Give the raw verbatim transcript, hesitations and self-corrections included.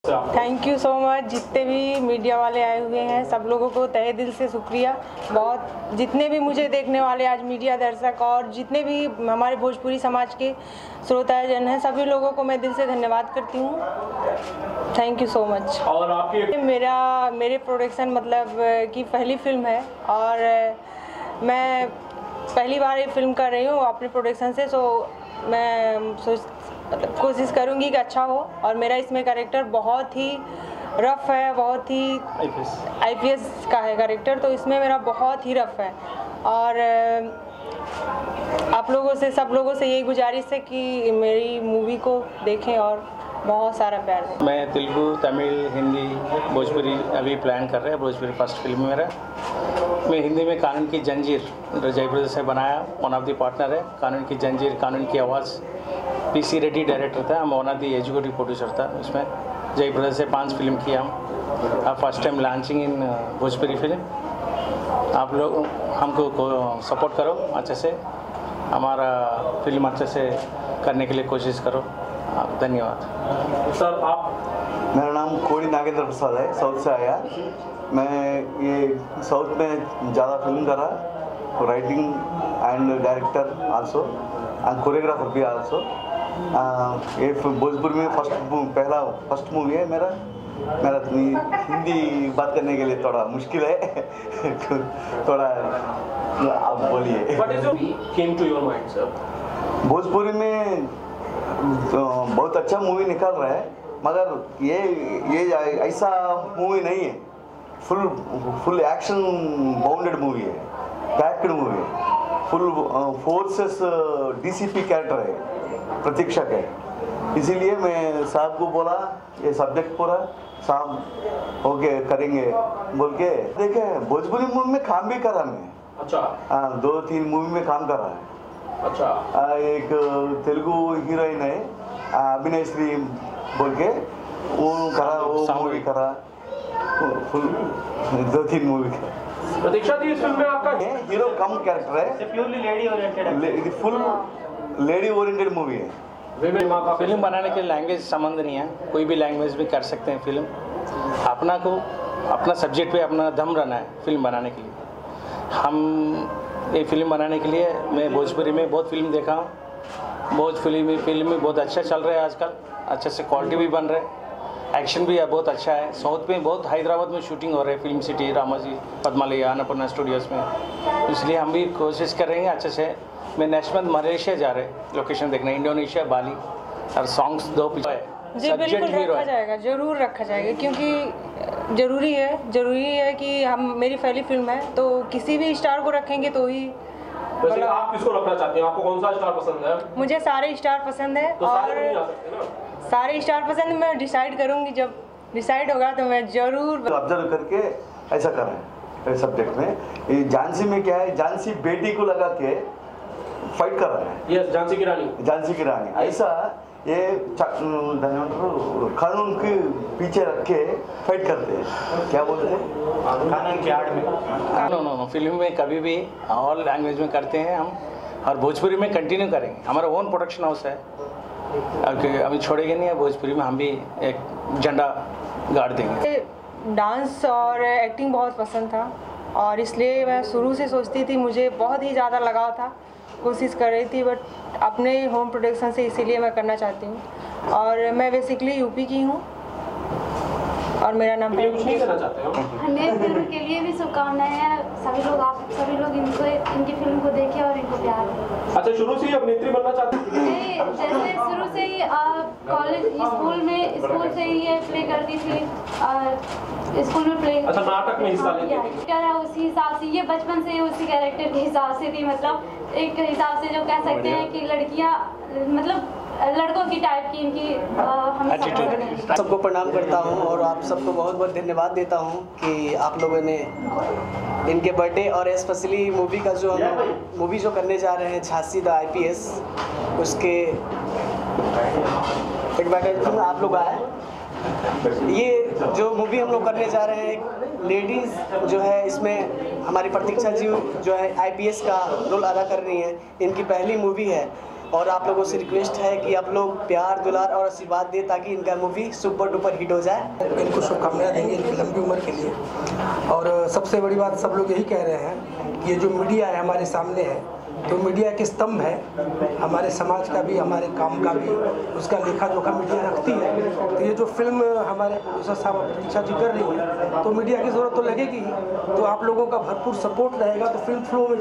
Thank you so much. जितने भी media वाले आए हुए हैं सब लोगों को तहे दिल से शुक्रिया। बहुत जितने भी मुझे देखने वाले आज मीडिया दर्शक और जितने भी हमारे भोजपुरी समाज के श्रोताजन हैं सभी लोगों को मैं दिल से धन्यवाद करती हूँ। Thank you so much. और आपकी मेरा मेरे प्रोडक्शन मतलब की पहली फिल्म है और मैं पहली बार ये फिल्म कर रही हूँ अपने प्रोडक्शन से, सो मैं सोच मतलब कोशिश करूँगी कि अच्छा हो। और मेरा इसमें कैरेक्टर बहुत ही रफ़ है, बहुत ही आई पी एस का है कैरेक्टर, तो इसमें मेरा बहुत ही रफ़ है। और आप लोगों से सब लोगों से यही गुजारिश है कि मेरी मूवी को देखें और बहुत सारा प्यार दें। मैं तेलुगु, तमिल, हिंदी, भोजपुरी अभी प्लान कर रहे हैं। भोजपुरी फर्स्ट फिल्म मेरा। मैं हिंदी में कानून की जंजीर जय ब्रदर्स से बनाया, वन ऑफ द पार्टनर है। कानून की जंजीर, कानून की आवाज़, पी सी रेड्डी डायरेक्टर था, हम one of the executive producer था। उसमें जय ब्रदर्स से पांच फिल्म किया हम। अब first time launching in Bhojpuri film. आप लोग हमको सपोर्ट करो, अच्छे से हमारा फिल्म अच्छे से करने के लिए कोशिश करो। आप धन्यवाद। सर आप? मेरा नाम कोड़ी नागेंद्र प्रसाद है, साउथ से आया। मैं ये साउथ में ज़्यादा फिल्म करा, writing and director also and choreographer भी आल्सो। ये भोजपुरी में फर्स्ट पहला फर्स्ट मूवी है मेरा। मेरा हिंदी बात करने के लिए थोड़ा मुश्किल है थोड़ा आप बोलिए। भोजपुरी में तो बहुत अच्छा मूवी निकल रहा है, मगर ये ये ऐसा मूवी नहीं है। Full full action bounded movie है, पैक्ड मूवी है। Full forces D C P character है, प्रतीक्षा है। इसीलिए मैं साहब को बोला ये सब्जेक्ट पूरा साहब ओके करेंगे बोल के देखे। भोजपुरी मूवी में काम भी करा मैं। अच्छा हाँ, दो तीन मूवी में काम कर रहा है। अच्छा आ, एक तेलुगु हीरोइन है अभिनय श्री बोल के, वो करा, वो मूवी करा, फुल दो तीन मूवी करा। प्रतीक्षा जी इस फिल्म में आपका हीरो कम कैरेक्टर है, purely lady oriented, full lady oriented movie है। फिल्म बनाने के लैंग्वेज संबंध नहीं है, कोई भी लैंग्वेज में कर सकते हैं फिल्म। अपना को अपना सब्जेक्ट पे अपना दम रहना है फिल्म बनाने के लिए। हम ये फिल्म बनाने के लिए मैं भोजपुरी में बहुत फिल्म देखा हूँ। बहुत फिल्म फिल्म में बहुत अच्छा चल रहा है आजकल, अच्छे से क्वालिटी भी बन रहा है, एक्शन भी है बहुत अच्छा है। साउथ में बहुत हैदराबाद में शूटिंग हो रहा है, film city, Ramoji, Padmalaya, Annapurna studios में। इसलिए हम भी कोशिश कर रहे हैं अच्छे से। मैं नेक्स्ट मंथ मलेशिया जा रहे हैं लोकेशन देखने, इंडोनेशिया, बाली, और सॉन्ग्स दो पीछे जी बिल्कुल रखा जाएगा, ज़रूर रखा जाएगा, क्योंकि ज़रूरी है ज़रूरी है कि हम मेरी पहली फिल्म है तो किसी भी स्टार को रखेंगे तो ही। वैसे आप किसको रखना चाहते हैं? आपको कौन सा स्टार पसंद है? मुझे सारे स्टार पसंद है। तो और सारे नहीं आ सकते ना? सारे स्टार पसंद मैं डिसाइड करूँगी, जब डिसाइड होगा तो मैं ज़रूर ऑब्जर्व करके ऐसा कर रहे हैं सब्जेक्ट में। ये झांसी में क्या है, झांसी बेटी को लगा के फाइट कर रहे हैं। यस, झांसी की रानी। झांसी की रानी ऐसा ये कानून के पीछे रख के फाइट करते हैं, क्या बोलते हैं, कानून की आड़ में। नो नो नो फिल्म में कभी भी ऑल लैंग्वेज में करते हैं हम, और भोजपुरी में कंटिन्यू करेंगे। हमारा ओन प्रोडक्शन हाउस है, अभी छोड़ेंगे नहीं है। भोजपुरी में हम भी एक झंडा गाड़ देंगे। डांस और एक्टिंग बहुत पसंद था और इसलिए मैं शुरू से सोचती थी, मुझे बहुत ही ज़्यादा लगाव था, कोशिश कर रही थी, बट अपने होम प्रोडक्शन से इसीलिए मैं करना चाहती हूँ। और मैं बेसिकली यूपी की हूँ और मेरा नाम कुछ नहीं करना चाहते हो? नए फिल्म के लिए भी शुभकामनाएं हैं। सभी लोग आप सभी लोग इनको इनकी फिल्म को देखें और इनको प्यार दें। अच्छा, शुरू से ही अभिनेत्री बनना चाहते हैं? जैसे शुरू से ही कॉलेज स्कूल में स्कूल से ही ये प्ले करती थी, स्कूल में प्ले। अच्छा, नाटक में हिस्सा लेती थी? क्या है उसी हिसाब से, ये बचपन से ही उसी कैरेक्टर के हिसाब से थी। मतलब एक हिसाब से जो कह सकते हैं कि लड़कियाँ मतलब लड़कों की टाइप की इनकी हमें। सबको प्रणाम करता हूं और आप सबको बहुत बहुत धन्यवाद देता हूं कि आप लोगों ने इनके बर्थडे और स्पेशली मूवी का जो हम मूवी जो करने जा रहे हैं Jhansi the I P S, उसके एक बैठे आप लोग आए। ये जो मूवी हम लोग करने जा रहे हैं, एक लेडीज़ जो है इसमें हमारी प्रतीक्षा जी जो है आई पी एस का रोल अदा कर रही हैं। इनकी पहली मूवी है और आप लोगों से रिक्वेस्ट है कि आप लोग प्यार दुलार और आशीर्वाद दें ताकि इनका मूवी सुपर डुपर हिट हो जाए। इनको शुभकामनाएं देंगे इनकी लंबी उम्र के लिए। और सबसे बड़ी बात सब लोग यही कह रहे हैं कि ये जो मीडिया है हमारे सामने है, तो मीडिया के स्तंभ है हमारे समाज का भी, हमारे काम का भी, उसका लेखा जोखा मीडिया रखती है। तो ये जो फिल्म हमारे प्रोड्यूसर साहब प्रतीक्षा जी कर रही है, तो मीडिया की ज़रूरत तो लगेगी ही, तो आप लोगों का भरपूर सपोर्ट रहेगा तो फिल्म फ्लो में